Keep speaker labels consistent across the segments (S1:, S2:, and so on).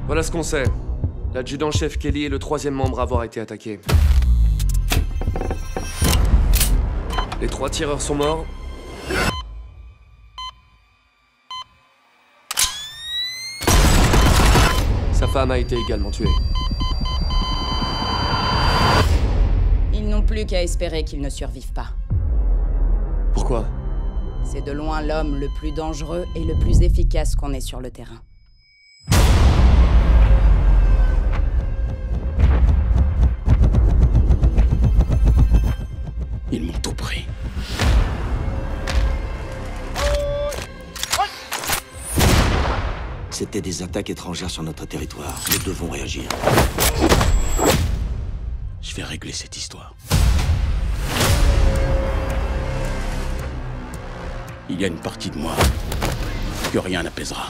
S1: Voilà ce qu'on sait. L'adjudant-chef Kelly est le 3e membre à avoir été attaqué. Les 3 tireurs sont morts. Sa femme a été également tuée.
S2: Ils n'ont plus qu'à espérer qu'ils ne survivent pas.
S1: Pourquoi?
S2: C'est de loin l'homme le plus dangereux et le plus efficace qu'on ait sur le terrain.
S3: Ils m'ont tout pris.
S4: C'était des attaques étrangères sur notre territoire. Nous devons réagir.
S3: Je vais régler cette histoire. Il y a une partie de moi que rien n'apaisera.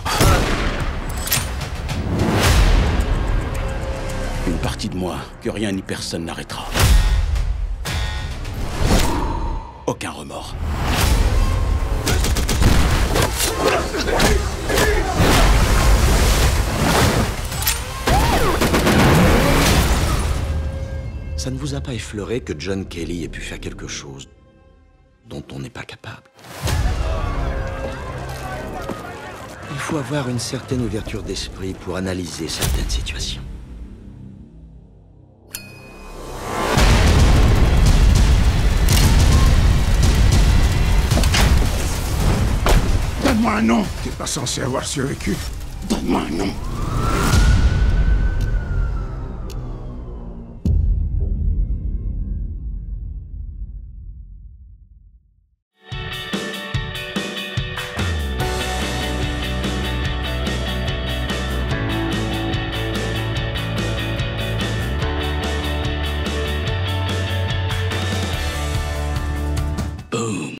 S3: Une partie de moi que rien ni personne n'arrêtera. Aucun remords.
S4: Ça ne vous a pas effleuré que John Kelly ait pu faire quelque chose dont on n'est pas capable? Il faut avoir une certaine ouverture d'esprit pour analyser certaines situations.
S5: Donne-moi un nom. T'es pas censé avoir survécu.
S3: Donne-moi un nom. Boom.